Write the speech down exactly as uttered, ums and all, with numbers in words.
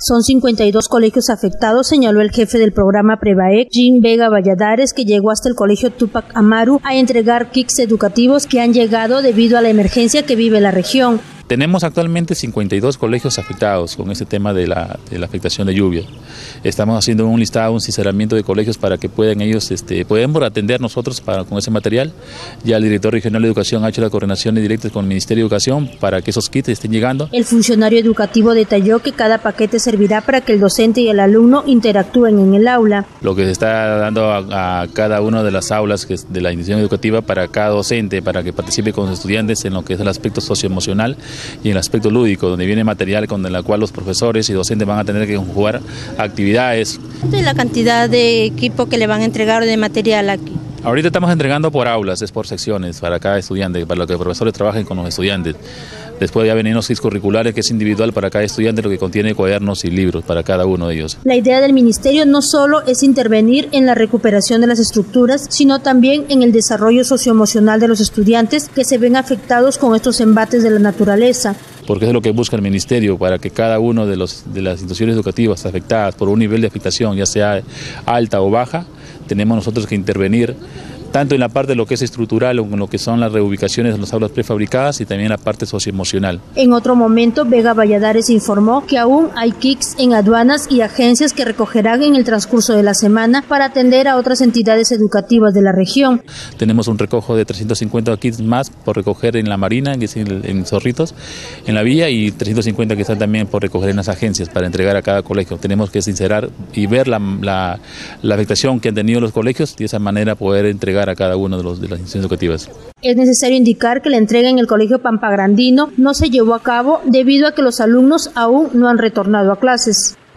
Son cincuenta y dos colegios afectados, señaló el jefe del programa Prevaec, Jim Vega Valladares, que llegó hasta el colegio Túpac Amaru a entregar kits educativos que han llegado debido a la emergencia que vive la región. Tenemos actualmente cincuenta y dos colegios afectados con este tema de la, de la afectación de lluvia. Estamos haciendo un listado, un sinceramiento de colegios para que puedan ellos, este, podemos atender nosotros para, con ese material. Ya el director regional de educación ha hecho las coordinaciones directas con el Ministerio de Educación para que esos kits estén llegando. El funcionario educativo detalló que cada paquete servirá para que el docente y el alumno interactúen en el aula. Lo que se está dando a, a cada una de las aulas que es de la institución educativa para cada docente, para que participe con los estudiantes en lo que es el aspecto socioemocional y en el aspecto lúdico, donde viene material con el cual los profesores y docentes van a tener que jugar actividades. ¿De la cantidad de equipo que le van a entregar de material aquí? Ahorita estamos entregando por aulas, es por secciones, para cada estudiante, para que los profesores trabajen con los estudiantes. Después ya vienen los kits curriculares, que es individual para cada estudiante, lo que contiene cuadernos y libros para cada uno de ellos. La idea del ministerio no solo es intervenir en la recuperación de las estructuras, sino también en el desarrollo socioemocional de los estudiantes que se ven afectados con estos embates de la naturaleza. Porque es lo que busca el ministerio, para que cada uno de, los, de las instituciones educativas afectadas por un nivel de afectación, ya sea alta o baja, tenemos nosotros que intervenir tanto en la parte de lo que es estructural, en lo que son las reubicaciones de las aulas prefabricadas y también en la parte socioemocional. En otro momento, Vega Valladares informó que aún hay kits en aduanas y agencias que recogerán en el transcurso de la semana para atender a otras entidades educativas de la región. Tenemos un recojo de trescientos cincuenta kits más por recoger en la Marina, que es en, en Zorritos, en la villa, y trescientos cincuenta que están también por recoger en las agencias para entregar a cada colegio. Tenemos que sincerar y ver la, la, la afectación que han tenido los colegios y de esa manera poder entregar a cada uno de, los, de las instituciones educativas. Es necesario indicar que la entrega en el Colegio Pampagrandino no se llevó a cabo debido a que los alumnos aún no han retornado a clases.